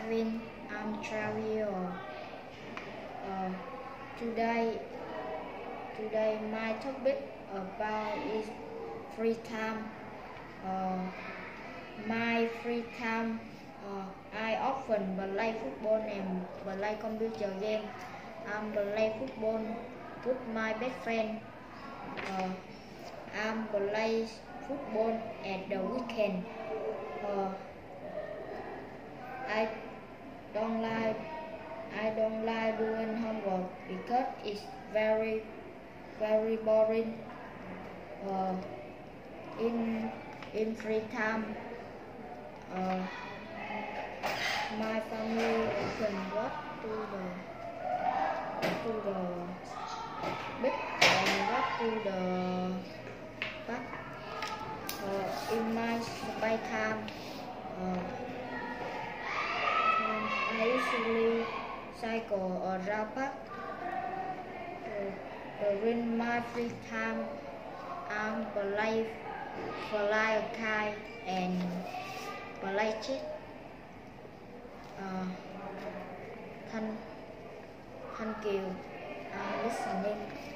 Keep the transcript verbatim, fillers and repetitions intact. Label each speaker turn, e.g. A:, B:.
A: Kevin. I'm Travel. Uh, today, today my topic about is free time. Uh, my free time, uh, I often play football and play computer game. I'm play football with my best friend. Uh, I'm play football at the weekend. Uh, I don't like I don't like doing homework because it's very very boring. Uh, in in free time, uh, my family often walk to the to the beach and walk to the park. Uh, in my spare time, uh, I usually cycle around park. Uh, during my free time, I'm play fly a kite and play chess. Uh, thank, thank you. I'm listening.